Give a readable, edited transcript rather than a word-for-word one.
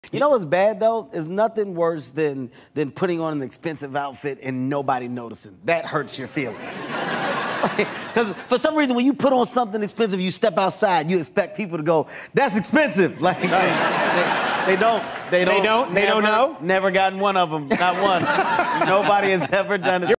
You know what's bad, though? Is nothing worse than putting on an expensive outfit and nobody noticing. That hurts your feelings. Because for some reason, when you put on something expensive, you step outside, you expect people to go, that's expensive. Like, they don't know? Never gotten one of them, not one. Nobody has ever done it.